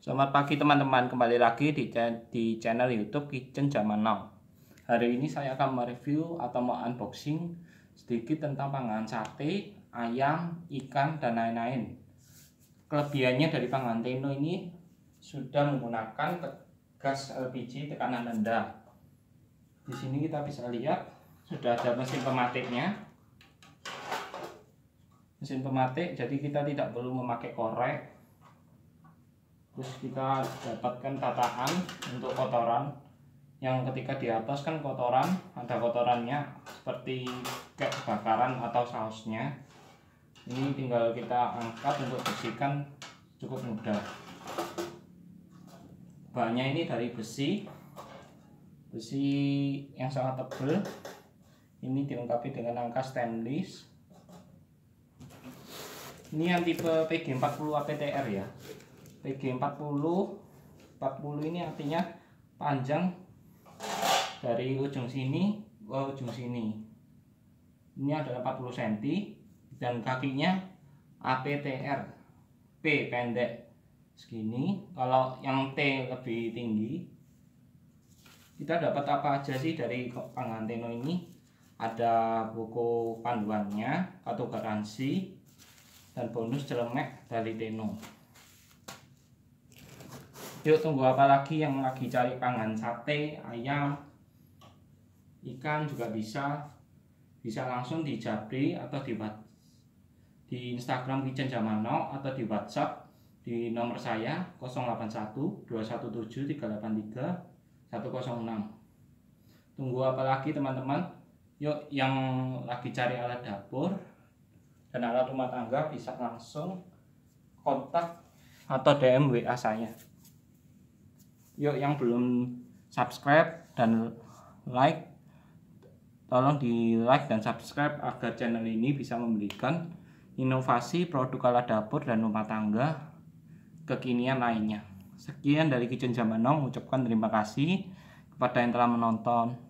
Selamat pagi teman-teman, kembali lagi di channel YouTube Kitchen Zaman Now. Hari ini saya akan mereview atau mau unboxing sedikit tentang panggangan sate, ayam, ikan, dan lain-lain. Kelebihannya dari panggangan Teno ini sudah menggunakan gas LPG tekanan rendah. Di sini kita bisa lihat sudah ada mesin pematiknya. Mesin pematik, jadi kita tidak perlu memakai korek. Terus kita dapatkan tataan untuk kotoran yang ketika di atas kan kotoran, ada kotorannya seperti kayak kebakaran atau sausnya. Ini tinggal kita angkat untuk bersihkan, cukup mudah. Bahannya ini dari besi yang sangat tebal. Ini dilengkapi dengan rangka stainless. Ini yang tipe PG40 APTR ya. PG40 ini artinya panjang dari ujung sini ke ujung sini. Ini adalah 40 cm dan kakinya APTR. P pendek segini. Kalau yang T lebih tinggi. Kita dapat apa aja sih dari panggangan Teno ini? Ada buku panduannya, kartu garansi, dan bonus celemek dari Teno. Yuk, tunggu apa lagi? Yang lagi cari panggangan sate, ayam, ikan juga bisa langsung di Jabri atau di Instagram Kitchen Zaman Now atau di WhatsApp di nomor saya 081 217 383 106. Tunggu apa lagi teman-teman? Yuk, yang lagi cari alat dapur dan alat rumah tangga bisa langsung kontak atau DM WA saya. Yuk, yang belum subscribe dan like, tolong di like dan subscribe agar channel ini bisa memberikan inovasi produk alat dapur dan rumah tangga kekinian lainnya. Sekian dari Kitchen Zaman Now, mengucapkan terima kasih kepada yang telah menonton.